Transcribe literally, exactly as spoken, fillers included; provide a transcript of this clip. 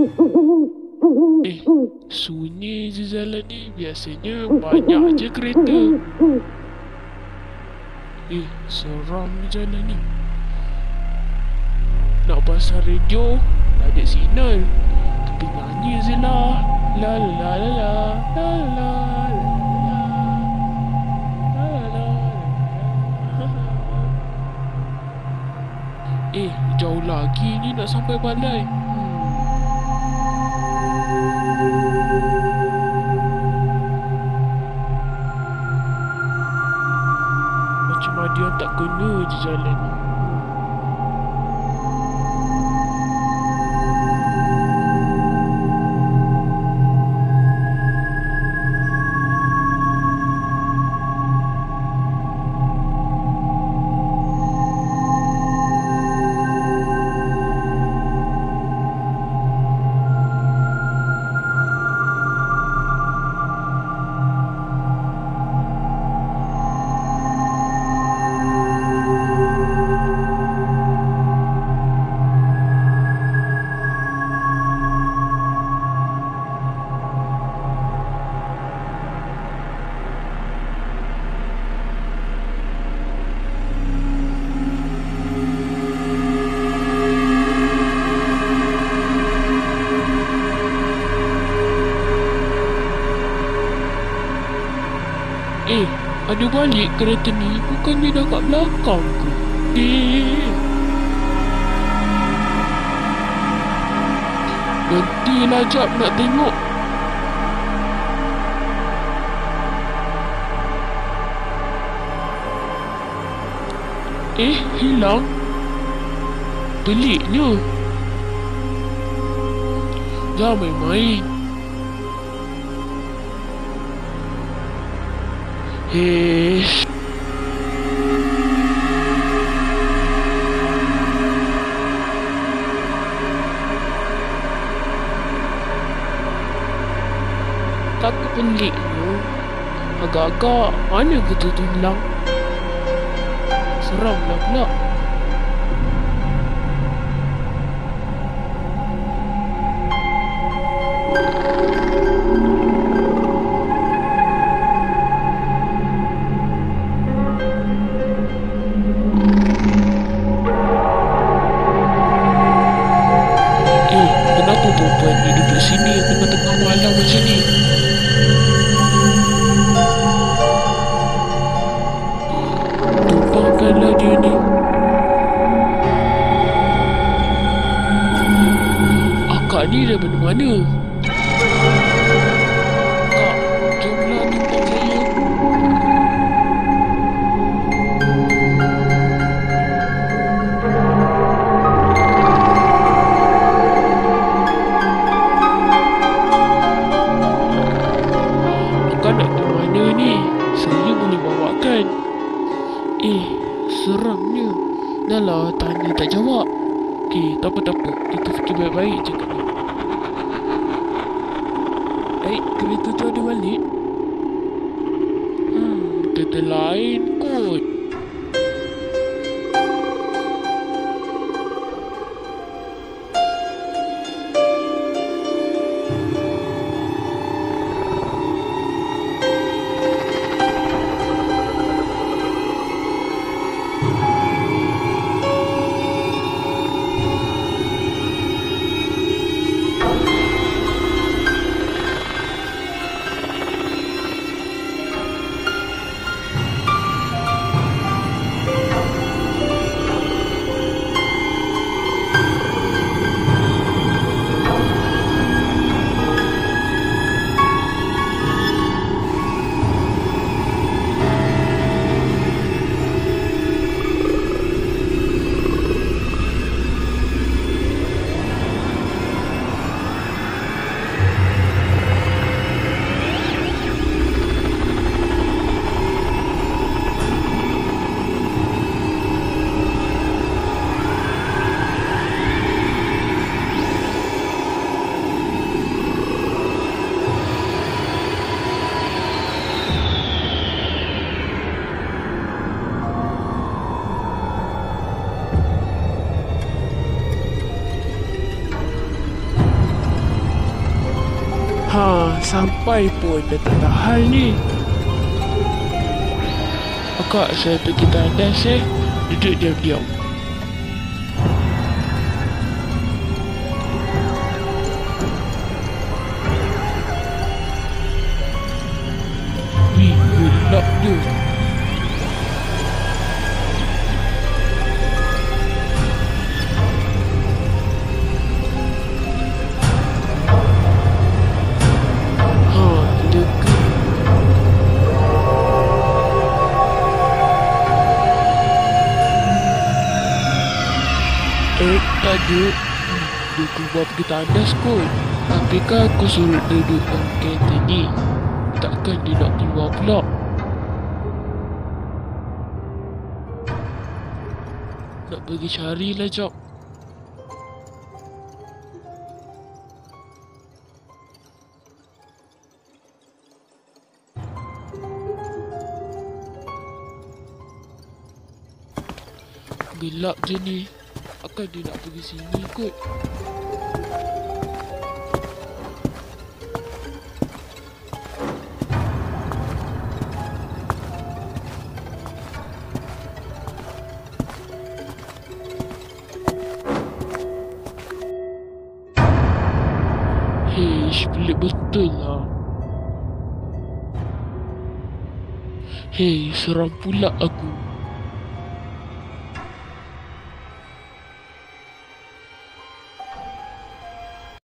Eh, sunyi je jalan ni. Biasanya banyak je kereta. Eh, seram ni jalan ni. Nak pasang radio, tak ada signal. Kita nyanyi je lah. La la la la la la la la la. Eh, jauh lagi ni nak sampai balai. Macam ada tak kena je jalan ni. Eh, ada balik kereta ni. Bukan dia dah kat belakang ke? Eh, berhentilah jap nak tengok. Eh, hilang. Peliknya. Jangan main-main. Eh, tapi peliknya. Agak-agak mana kereta tu hilang? Seramlah pula. Perempuan ni duduk sini tengah-tengah malam macam ni. Tumpahkanlah dia ni. Akak ni daripada mana? Kak, jomlah tumpah saya. Eh, seramnya. Dah lah, tanya tak jawab. Okey, tak apa-tak apa. Kita fikir baik-baik je kat ni. Eh, kereta tu ada balik. Hmm, kereta lain kot. Ha, sampai pun dah tak tahan ni. Akak, saya pergi tandas eh. Duduk diam-diam. Wih, gelap dia. Eh, tak ada. Dia keluar pergi tandas kot. Tapi kan aku suruh dia duduk dalam kereta ni. Takkan dia nak keluar pula. Nak pergi carilah jap. Gelap je ni. Takkan dia nak pergi sini kot. Hei, pelik betul lah. Hei, seram pula aku.